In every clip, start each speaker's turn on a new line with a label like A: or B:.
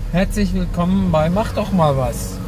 A: Herzlich willkommen bei Mach doch mal was.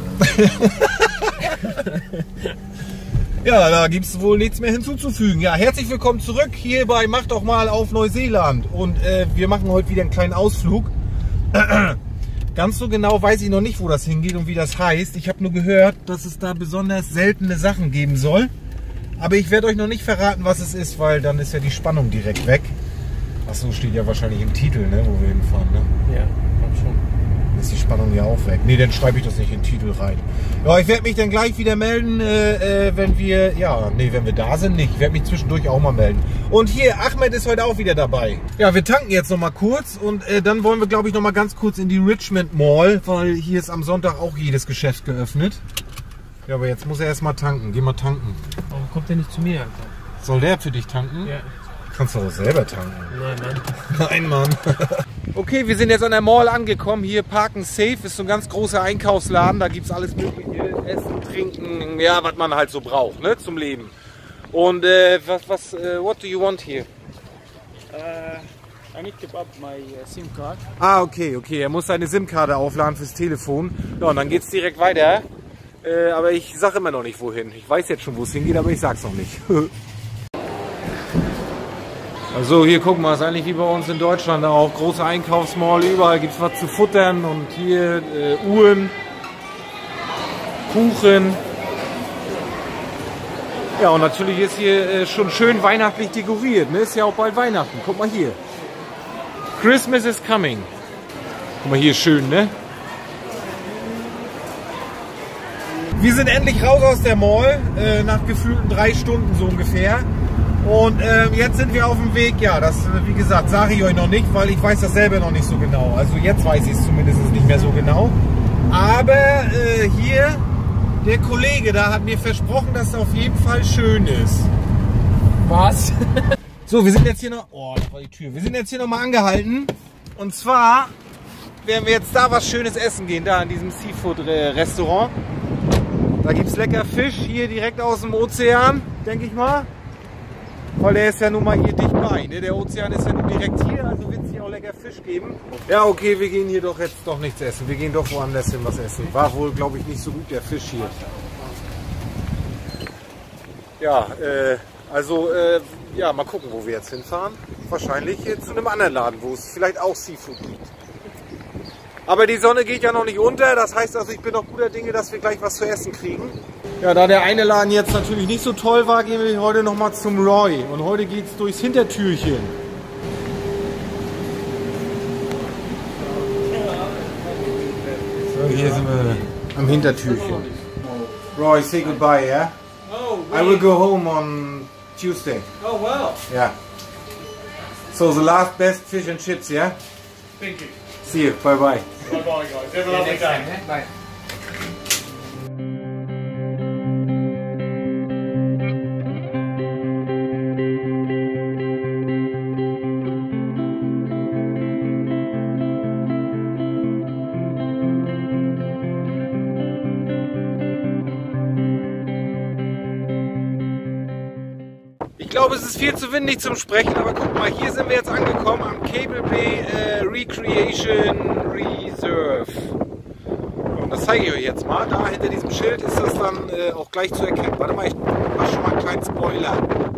B: Ja, da gibt es wohl nichts mehr hinzuzufügen. Ja, herzlich willkommen zurück hier bei Mach doch mal auf Neuseeland. Und wir machen heute wieder einen kleinen Ausflug. Ganz so genau weiß ich noch nicht, wo das hingeht und wie das heißt. Ich habe nur gehört, dass es da besonders seltene Sachen geben soll. Aber ich werde euch noch nicht verraten, was es ist, weil dann ist ja die Spannung direkt weg. Achso, steht ja wahrscheinlich im Titel, ne, wo wir hinfahren, ne?
A: Ja, glaub schon.
B: Ist die Spannung ja auch weg. Ne, dann schreibe ich das nicht in den Titel rein. Ja, ich werde mich dann gleich wieder melden, wenn wir, wenn wir da sind, nicht. Ich werde mich zwischendurch auch mal melden. Und hier, Ahmed ist heute auch wieder dabei. Ja, wir tanken jetzt noch mal kurz und dann wollen wir, glaube ich, noch mal ganz kurz in die Richmond Mall, weil hier ist am Sonntag auch jedes Geschäft geöffnet. Ja, aber jetzt muss er erst mal tanken. Geh mal tanken.
A: Warum kommt der nicht zu mir, Alter?
B: Soll der für dich tanken?
A: Ja.
B: Kannst du auch selber tanken.
A: Nein, Mann.
B: Nein, Mann. Okay, wir sind jetzt an der Mall angekommen. Hier Parken Safe ist so ein ganz großer Einkaufsladen. Da gibt es alles mögliche. Essen, Trinken, ja, was man halt so braucht, ne, zum Leben. Und what do you want here?
C: I need to up my SIM card.
B: Ah, okay. Er muss seine SIM-Karte aufladen fürs Telefon. Ja, und dann geht es direkt weiter. Aber ich sage immer noch nicht, wohin. Ich weiß jetzt schon, wo es hingeht, aber ich sag's noch nicht. Also hier, guck mal, ist eigentlich wie bei uns in Deutschland auch. Große Einkaufsmall, überall gibt es was zu futtern. Und hier Uhren, Kuchen. Ja, und natürlich ist hier schon schön weihnachtlich dekoriert. Ne? Ist ja auch bald Weihnachten. Guck mal hier. Christmas is coming. Guck mal hier, schön, ne? Wir sind endlich raus aus der Mall, nach gefühlten 3 Stunden so ungefähr. Und jetzt sind wir auf dem Weg. Ja, das, wie gesagt, sage ich euch noch nicht, weil ich weiß das selber noch nicht so genau. Also jetzt weiß ich es zumindest nicht mehr so genau. Aber hier, der Kollege da hat mir versprochen, dass es auf jeden Fall schön ist.
A: Was?
B: So, wir sind jetzt hier noch... Oh, das war die Tür. Wir sind jetzt hier noch mal angehalten. Und zwar werden wir jetzt da was Schönes essen gehen, da in diesem Seafood-Restaurant. Da gibt es lecker Fisch, hier direkt aus dem Ozean, denke ich mal. Weil der ist ja nun mal hier dicht bei, ne? Der Ozean ist ja nun direkt hier, also wird es hier auch lecker Fisch geben. Ja, okay, wir gehen hier doch jetzt doch nichts essen. Wir gehen doch woanders hin was essen. War wohl, glaube ich, nicht so gut der Fisch hier. Ja, ja, mal gucken, wo wir jetzt hinfahren. Wahrscheinlich zu einem anderen Laden, wo es vielleicht auch Seafood gibt. Aber die Sonne geht ja noch nicht unter, das heißt also, ich bin noch guter Dinge, dass wir gleich was zu essen kriegen. Ja, da der eine Laden jetzt natürlich nicht so toll war, gehen wir heute noch mal zum Roy. Und heute geht es durchs Hintertürchen. So, hier sind wir am Hintertürchen. Roy, say goodbye, yeah?
C: Oh,
B: I will go home on Tuesday.
C: Oh, wow.
B: Yeah. So the last best fish and chips, yeah?
C: Thank you.
B: See you, bye bye.
C: Bye bye, guys. Have a lovely day.
A: Bye.
B: Ich glaube, es ist viel zu windig zum Sprechen, aber guck mal, hier sind wir jetzt angekommen am Cable Bay Recreation Reserve. Und das zeige ich euch jetzt mal. Da hinter diesem Schild ist das dann auch gleich zu erkennen. Warte mal, ich mache schon mal einen kleinen Spoiler.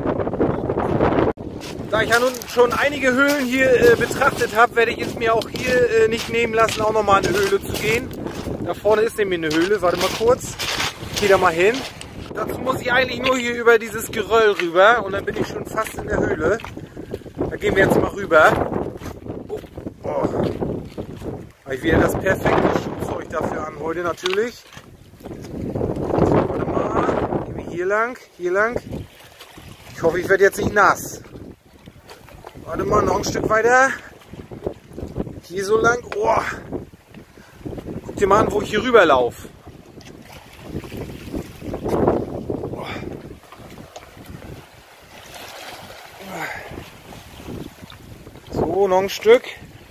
B: Da ich ja nun schon einige Höhlen hier betrachtet habe, werde ich es mir auch hier nicht nehmen lassen, auch nochmal in eine Höhle zu gehen. Da vorne ist nämlich eine Höhle, warte mal kurz. Ich gehe da mal hin. Dazu muss ich eigentlich nur hier über dieses Geröll rüber und dann bin ich schon fast in der Höhle. Da gehen wir jetzt mal rüber. Oh. Habe ich wieder das perfekte Schuhzeug dafür an heute natürlich. So, warte mal, gehen wir hier lang, hier lang. Ich hoffe, ich werde jetzt nicht nass. Warte mal, noch ein Stück weiter. Hier so lang. Oh. Guck dir mal an, wo ich hier rüber laufe. So, noch ein Stück.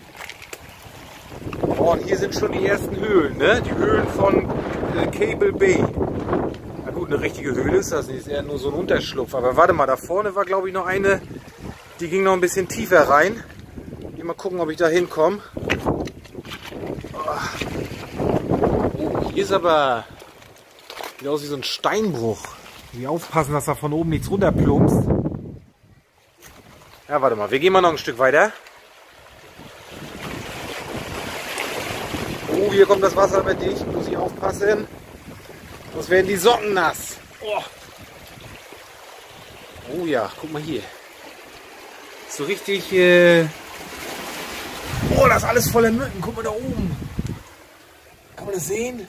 B: Oh, und hier sind schon die ersten Höhlen, ne? Die Höhlen von Cable Bay. Na gut, eine richtige Höhle ist das nicht, ist eher nur so ein Unterschlupf. Aber warte mal, da vorne war glaube ich noch eine, die ging noch ein bisschen tiefer rein. Mal gucken, ob ich da hinkomme. Oh, hier ist aber... Sieht aus wie so ein Steinbruch. Wir aufpassen, dass da von oben nichts runterplumpst. Ja, warte mal, wir gehen mal noch ein Stück weiter. Oh, hier kommt das Wasser aber dicht, muss ich aufpassen. Sonst werden die Socken nass. Oh, oh ja, guck mal hier. So richtig... Oh, das ist alles voller Mücken. Guck mal da oben. Kann man das sehen?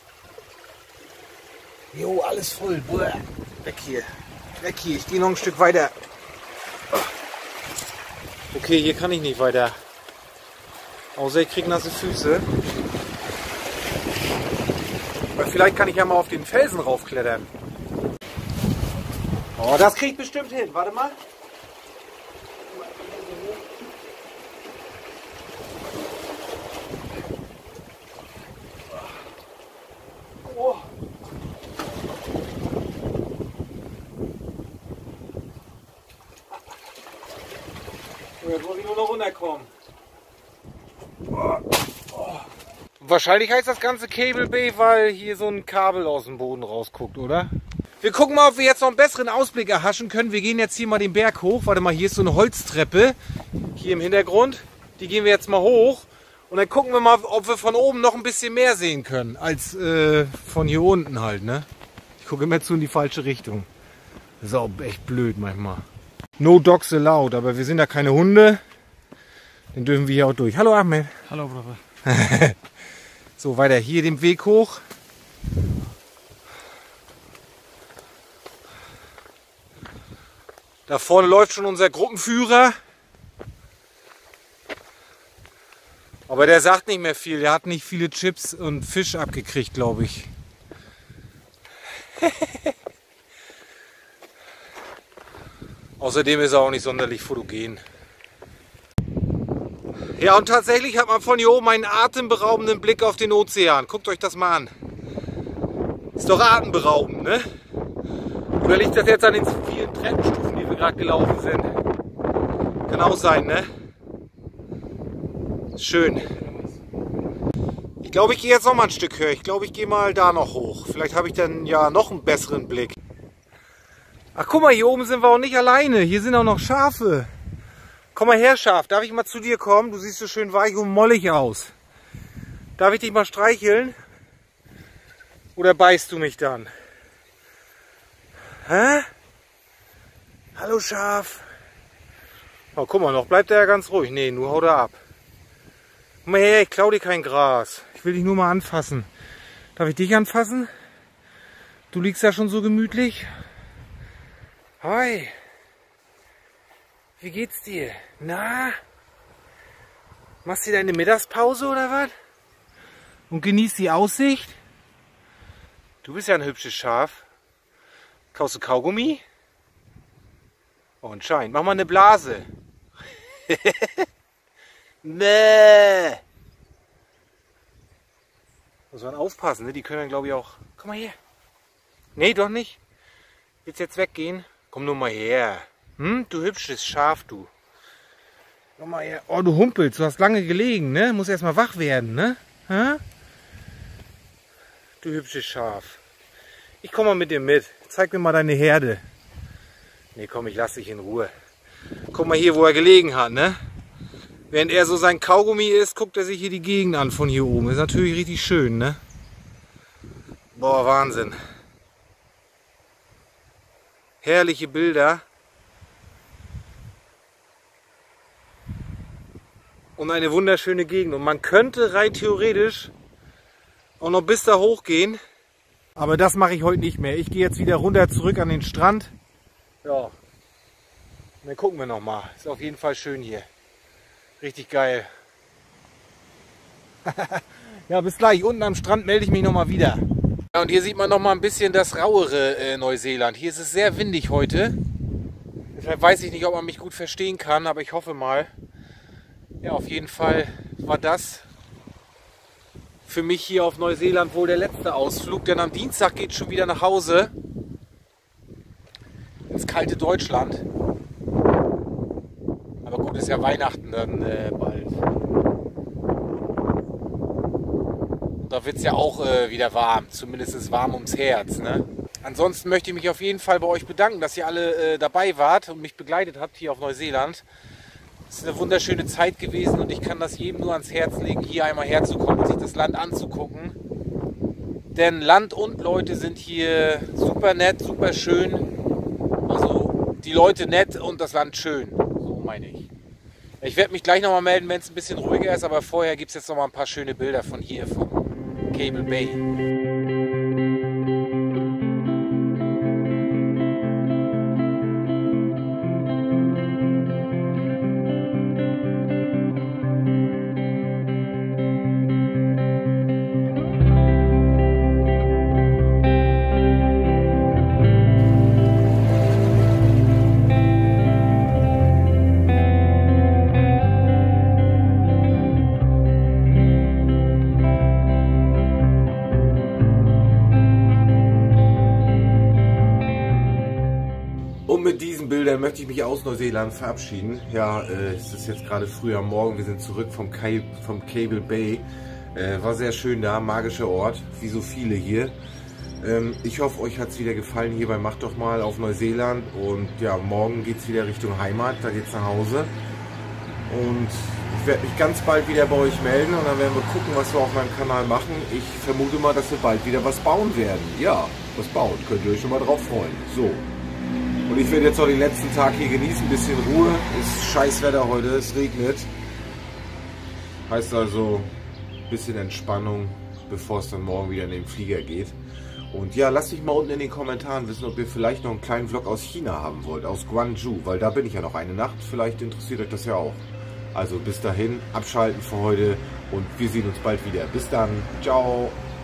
B: Jo, alles voll. Boah. Weg hier. Weg hier. Ich gehe noch ein Stück weiter. Okay, hier kann ich nicht weiter. Außer ich kriege nasse Füße. Aber vielleicht kann ich ja mal auf den Felsen raufklettern. Oh, das kriege ich bestimmt hin. Warte mal. Oh. Jetzt muss ich nur noch runterkommen. Wahrscheinlich heißt das ganze Cable Bay, weil hier so ein Kabel aus dem Boden rausguckt, oder? Wir gucken mal, ob wir jetzt noch einen besseren Ausblick erhaschen können. Wir gehen jetzt hier mal den Berg hoch. Warte mal, hier ist so eine Holztreppe. Hier im Hintergrund. Die gehen wir jetzt mal hoch. Und dann gucken wir mal, ob wir von oben noch ein bisschen mehr sehen können, als von hier unten halt, ne? Ich gucke immer zu in die falsche Richtung. Das ist auch echt blöd manchmal. No dogs allowed, aber wir sind ja keine Hunde. Dann dürfen wir hier auch durch. Hallo Ahmed.
A: Hallo, Bruder.
B: So, weiter hier den Weg hoch. Da vorne läuft schon unser Gruppenführer. Aber der sagt nicht mehr viel. Der hat nicht viele Chips und Fisch abgekriegt, glaube ich. Außerdem ist er auch nicht sonderlich fotogen. Ja, und tatsächlich hat man von hier oben einen atemberaubenden Blick auf den Ozean. Guckt euch das mal an. Ist doch atemberaubend, ne? Oder liegt das jetzt an den vielen Treppenstufen, die wir gerade gelaufen sind? Kann auch sein, ne? Schön. Ich glaube, ich gehe jetzt noch mal ein Stück höher. Ich glaube, ich gehe mal da noch hoch. Vielleicht habe ich dann ja noch einen besseren Blick. Ach, guck mal, hier oben sind wir auch nicht alleine. Hier sind auch noch Schafe. Komm mal her, Schaf. Darf ich mal zu dir kommen? Du siehst so schön weich und mollig aus. Darf ich dich mal streicheln? Oder beißt du mich dann? Hä? Hallo, Schaf. Oh, guck mal, noch bleibt er ja ganz ruhig. Nee, nur haut er ab. Komm mal her, ich klau dir kein Gras. Ich will dich nur mal anfassen. Darf ich dich anfassen? Du liegst ja schon so gemütlich. Hi. Wie geht's dir? Na? Machst du deine Mittagspause oder was? Und genießt die Aussicht? Du bist ja ein hübsches Schaf. Kaufst du Kaugummi? Oh, anscheinend. Mach mal eine Blase. Nee. Muss man aufpassen, ne? Die können dann, glaube ich, auch... Komm mal her. Nee, doch nicht. Willst jetzt weggehen? Komm nur mal her. Hm? Du hübsches Schaf, du. Komm mal her. Oh, du humpelst. Du hast lange gelegen, ne? Muss erst mal wach werden, ne? Hä? Du hübsches Schaf. Ich komme mal mit dir mit. Zeig mir mal deine Herde. Nee, komm, ich lass dich in Ruhe. Guck mal hier, wo er gelegen hat, ne? Während er so sein Kaugummi isst, guckt er sich hier die Gegend an von hier oben. Ist natürlich richtig schön, ne? Boah, Wahnsinn. Herrliche Bilder. Und eine wunderschöne Gegend. Und man könnte rein theoretisch auch noch bis da hochgehen. Aber das mache ich heute nicht mehr. Ich gehe jetzt wieder runter zurück an den Strand. Ja. Und dann gucken wir nochmal. Ist auf jeden Fall schön hier. Richtig geil. Ja, bis gleich. Unten am Strand melde ich mich nochmal wieder. Ja, und hier sieht man nochmal ein bisschen das rauere Neuseeland. Hier ist es sehr windig heute. Deshalb weiß ich nicht, ob man mich gut verstehen kann, aber ich hoffe mal. Ja, auf jeden Fall war das für mich hier auf Neuseeland wohl der letzte Ausflug. Denn am Dienstag geht es schon wieder nach Hause. Ins kalte Deutschland. Aber gut, ist ja Weihnachten dann bald. da wird es ja auch wieder warm, zumindest warm ums Herz. Ne? Ansonsten möchte ich mich auf jeden Fall bei euch bedanken, dass ihr alle dabei wart und mich begleitet habt hier auf Neuseeland. Es ist eine wunderschöne Zeit gewesen und ich kann das jedem nur ans Herz legen, hier einmal herzukommen und sich das Land anzugucken. Denn Land und Leute sind hier super nett, super schön. Also die Leute nett und das Land schön, so meine ich. Ich werde mich gleich nochmal melden, wenn es ein bisschen ruhiger ist, aber vorher gibt es jetzt nochmal ein paar schöne Bilder von hier, von Cable Bay. Mit diesen Bildern möchte ich mich aus Neuseeland verabschieden. Ja, es ist jetzt gerade früh am Morgen, wir sind zurück vom Cable Bay. War sehr schön da, magischer Ort, wie so viele hier. Ich hoffe, euch hat es wieder gefallen hier bei Mach doch mal auf Neuseeland. Und ja, morgen geht es wieder Richtung Heimat, da geht es nach Hause. Und ich werde mich ganz bald wieder bei euch melden und dann werden wir gucken, was wir auf meinem Kanal machen. Ich vermute mal, dass wir bald wieder was bauen werden. Ja, was bauen, könnt ihr euch schon mal drauf freuen. So. Und ich werde jetzt noch den letzten Tag hier genießen, ein bisschen Ruhe. Es ist scheiß Wetter heute, es regnet. Heißt also ein bisschen Entspannung, bevor es dann morgen wieder in den Flieger geht. Und ja, lasst mich mal unten in den Kommentaren wissen, ob ihr vielleicht noch einen kleinen Vlog aus China haben wollt, aus Guangzhou, weil da bin ich ja noch eine Nacht. Vielleicht interessiert euch das ja auch. Also bis dahin, abschalten für heute und wir sehen uns bald wieder. Bis dann, ciao!